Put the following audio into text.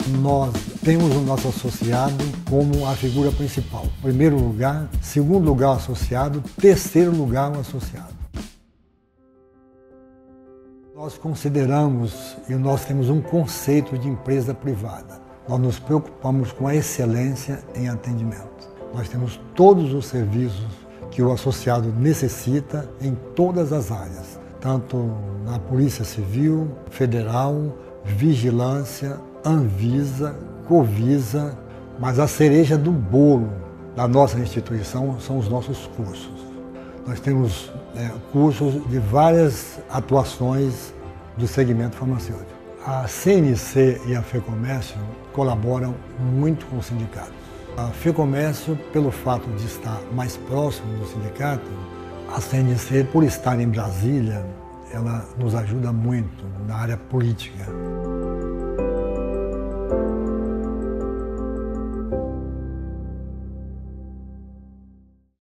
Nós temos o nosso associado como a figura principal. Primeiro lugar, segundo lugar o associado, terceiro lugar o associado. Nós consideramos e nós temos um conceito de empresa privada. Nós nos preocupamos com a excelência em atendimento. Nós temos todos os serviços que o associado necessita em todas as áreas, tanto na Polícia Civil, Federal, Vigilância, Anvisa, Covisa, mas a cereja do bolo da nossa instituição são os nossos cursos. Nós temos cursos de várias atuações do segmento farmacêutico. A CNC e a FEComércio colaboram muito com o sindicato. A FEComércio, pelo fato de estar mais próximo do sindicato, a CNC, por estar em Brasília, ela nos ajuda muito na área política.